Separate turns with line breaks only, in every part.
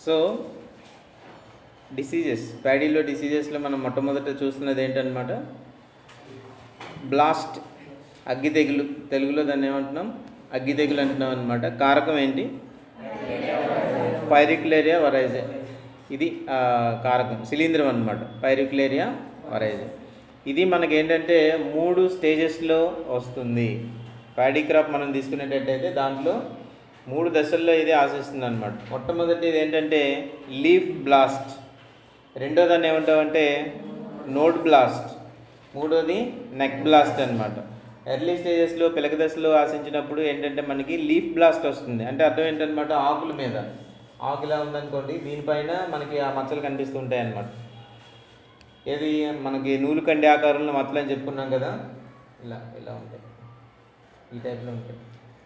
So diseases, ప్యాడీలో డిసీజెస్లో మనం మొట్టమొదట చూస్తున్నది ఏంటన్నమాట, బ్లాస్ట్, అగ్గి తెగులు. తెలుగులో దాన్ని ఏమంటున్నాం, అగ్గి తెగులు అంటున్నాం అనమాట. కారకం ఏంటి, పైరిక్యులేరియా వరైజే. ఇది కారకం, శిలీంధ్రం అనమాట, పైరిక్యులేరియా వరైజే. ఇది మనకేంటంటే 3 స్టేజెస్లో వస్తుంది. ప్యాడీ క్రాప్ మనం తీసుకునేటట్టయితే దాంట్లో 3 దశల్లో ఇది ఆశిస్తుంది అనమాట. మొట్టమొదటిది ఏంటంటే లీఫ్ బ్లాస్ట్, రెండోదాన్ని ఏమంటామంటే నోడ్ బ్లాస్ట్, మూడోది నెక్ బ్లాస్ట్ అనమాట. ఎర్లీ స్టేజెస్లో పిలక దశలో ఆశించినప్పుడు ఏంటంటే మనకి లీఫ్ బ్లాస్ట్ వస్తుంది. అంటే అర్థం ఏంటనమాట, ఆకుల మీద, ఆకులా ఉందనుకోండి, దీనిపైన మనకి ఆ మచ్చలు కనిపిస్తుంటాయి అన్నమాట. ఏది మనకి నూలు కండి ఆకారంలో మచ్చలు అని చెప్పుకున్నాం కదా, ఇలా ఇలా ఉంటాయి, ఈ టైప్లో ఉంటాయి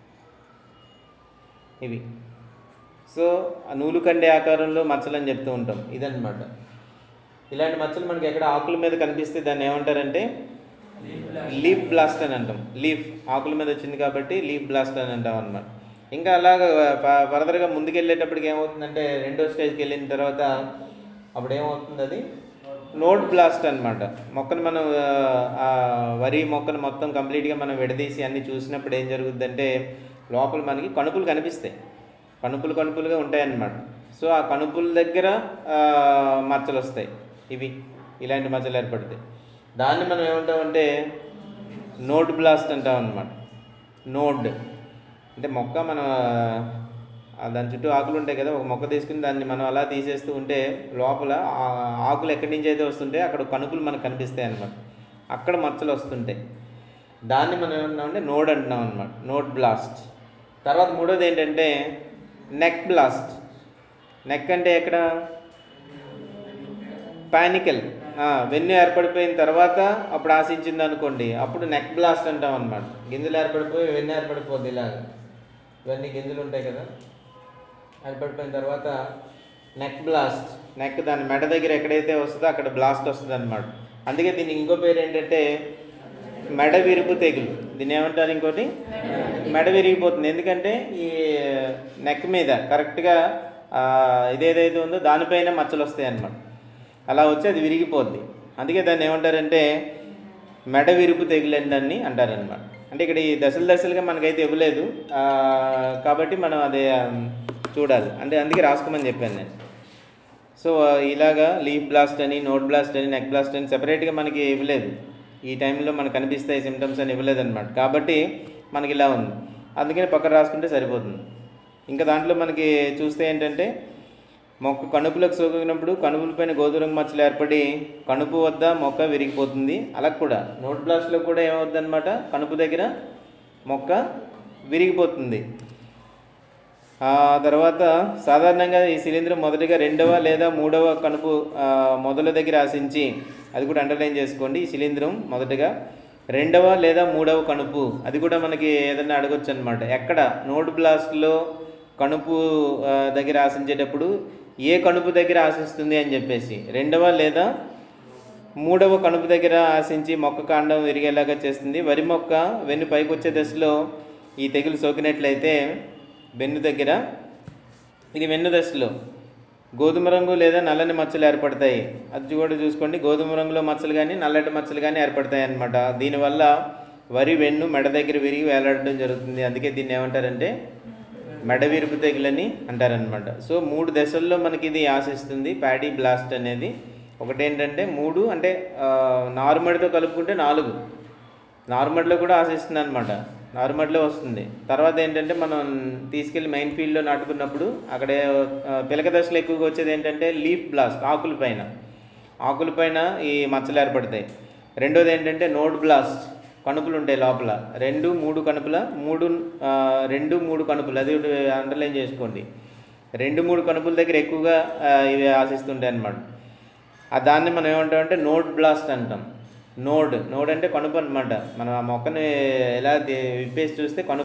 ఇవి. సో ఆ నూలు కండి ఆకారంలో మచ్చలు అని చెప్తూ ఉంటాం, ఇదన్నమాట. ఇలాంటి మచ్చలు మనకి ఎక్కడ ఆకుల మీద కనిపిస్తే దాన్ని ఏమంటారంటే లీఫ్ బ్లాస్ట్ అని అంటాం. లీఫ్ ఆకుల మీద వచ్చింది కాబట్టి లీఫ్ బ్లాస్ట్ అని అంటాం అన్నమాట. ఇంకా అలాగ ఫర్దర్గా ముందుకెళ్ళేటప్పటికి ఏమవుతుందంటే రెండో స్టేజ్కి వెళ్ళిన తర్వాత అప్పుడు ఏమవుతుంది, అది నోడ్ బ్లాస్ట్ అనమాట. మొక్కను మనం వరి మొక్కను మొత్తం కంప్లీట్గా మనం విడదీసి అన్నీ చూసినప్పుడు ఏం జరుగుతుందంటే లోపల మనకి కణుపులు కనిపిస్తాయి, కణుపులుగా ఉంటాయన్నమాట. సో ఆ కణుపుల దగ్గర మచ్చలు వస్తాయి, ఇవి ఇలాంటి మచ్చలు ఏర్పడతాయి. దాన్ని మనం ఏమంటామంటే నోడ్ బ్లాస్ట్ అంటాం అన్నమాట. నోడ్ అంటే మొక్క, మనం దాని చుట్టూ ఆకులు ఉంటాయి కదా, ఒక మొక్క తీసుకుని దాన్ని మనం అలా తీసేస్తూ ఉంటే లోపల ఆకులు ఎక్కడి నుంచి అయితే వస్తుంటాయి అక్కడ కణుపులు మనకు కనిపిస్తాయి అన్నమాట, అక్కడ మచ్చలు వస్తుంటాయి. దాన్ని మనం ఏమంటున్నామంటే నోడ్ అంటున్నాం అన్నమాట, నోడ్ బ్లాస్ట్. తర్వాత మూడోది ఏంటంటే నెక్ బ్లాస్ట్. నెక్ అంటే ఎక్కడ, పానికల్, వెన్ను ఏర్పడిపోయిన తర్వాత అప్పుడు ఆశించింది అనుకోండి, అప్పుడు నెక్ బ్లాస్ట్ అంటాం అన్నమాట. గింజలు ఏర్పడిపోయి వెన్ను ఏర్పడిపోద్ది, ఇలాగ ఇవన్నీ గింజలు ఉంటాయి కదా, ఏర్పడిపోయిన తర్వాత నెక్ బ్లాస్ట్. నెక్ దాని మెడ దగ్గర ఎక్కడైతే వస్తుందో అక్కడ బ్లాస్ట్ వస్తుంది అనమాట. అందుకే దీనికి ఇంకో పేరు ఏంటంటే మెడ విరుపు తెగులు. దీన్ని ఏమంటారు ఇంకోటి, మెడ విరిగిపోతుంది. ఎందుకంటే ఈ నెక్ మీద కరెక్ట్గా ఇదేదైతే ఉందో దానిపైన మచ్చలు వస్తాయి అన్నమాట. అలా వచ్చి అది విరిగిపోద్ది. అందుకే దాన్ని ఏమంటారంటే మెడ విరుపు తెగులు అని అంటారనమాట. అంటే ఇక్కడ ఈ దశలుగా మనకైతే ఇవ్వలేదు కాబట్టి మనం అదే చూడాలి, అంటే అందుకే రాసుకోమని చెప్పాను నేను. సో ఇలాగా లీఫ్ బ్లాస్ట్ అని, నోడ్ బ్లాస్ట్ అని, నెక్ బ్లాస్ట్ అని సెపరేట్గా మనకి ఇవ్వలేదు. ఈ టైంలో మనకు కనిపిస్తాయి సిమ్టమ్స్ అని ఇవ్వలేదు అనమాట. కాబట్టి మనకి ఇలా ఉంది, అందుకని పక్కన రాసుకుంటే సరిపోతుంది. ఇంకా దాంట్లో మనకి చూస్తే ఏంటంటే మొక్క కణుపులకు సోకినప్పుడు కణుపులపైన గోధుమ మచ్చలు ఏర్పడి కణుపు వద్ద మొక్క విరిగిపోతుంది. అలా కూడా నోడ్ బ్లాస్ట్లో కూడా ఏమవుతుంది అనమాట, కణుపు దగ్గర మొక్క విరిగిపోతుంది. తర్వాత సాధారణంగా ఈ శిలీంధ్రం మొదటిగా 2వ లేదా 3వ కణుపు మొదల దగ్గర ఆశించి, అది కూడా అండర్లైన్ చేసుకోండి, ఈ శిలీంధ్రం మొదటగా 2వ లేదా 3వ కణుపు, అది కూడా మనకి ఏదైనా అడగొచ్చు అనమాట. ఎక్కడ నోడ్ బ్లాస్ట్లో కణుపు దగ్గర ఆశించేటప్పుడు ఏ కణుపు దగ్గర ఆశిస్తుంది అని చెప్పేసి 2వ లేదా 3వ కణుపు దగ్గర ఆశించి మొక్క కాండం విరిగేలాగా చేస్తుంది. వరి మొక్క వెన్ను పైకి వచ్చే దశలో ఈ తెగులు సోకినట్లయితే వెన్ను దగ్గర, ఇది వెన్ను దశలో గోధుమ రంగు లేదా నల్లని మచ్చలు ఏర్పడతాయి. అది కూడా చూసుకోండి, గోధుమ రంగులో మచ్చలు కానీ నల్లటి మచ్చలు కానీ ఏర్పడతాయి అన్నమాట. దీనివల్ల వరి వెన్ను మెడ దగ్గర విరిగి వేలాడడం జరుగుతుంది. అందుకే దీన్ని ఏమంటారంటే మెడ విరుపు తెగులని అంటారనమాట. సో 3 దశల్లో మనకి ఇది ఆశిస్తుంది ప్యాడీ బ్లాస్ట్ అనేది. ఒకటేంటంటే 3 అంటే నార్మల్తో కలుపుకుంటే 4, నార్మల్లో కూడా ఆశిస్తుంది అనమాట, నార్మల్లో వస్తుంది. తర్వాత ఏంటంటే మనం తీసుకెళ్ళి మెయిన్ ఫీల్డ్లో నాటుకున్నప్పుడు అక్కడ పిలక దశలో ఎక్కువగా వచ్చేది ఏంటంటే లీఫ్ బ్లాస్ట్, ఆకులపైన ఈ మచ్చలు ఏర్పడతాయి. రెండోది ఏంటంటే నోడ్ బ్లాస్ట్, కణుపులు ఉంటాయి లోపల, 2, 3 కణుపుల 2, 3 కణుపులు, అది అండర్లైన్ చేసుకోండి. 2, 3 కణుపుల దగ్గర ఎక్కువగా ఇవి ఆశిస్తుంటాయి అన్నమాట. దాన్ని మనం ఏమంటామంటే నోడ్ బ్లాస్ట్ అంటాం. నోడ్ అంటే కణుపు అనమాట. మనం ఆ మొక్కని ఎలా విప్పేసి చూస్తే కణుపు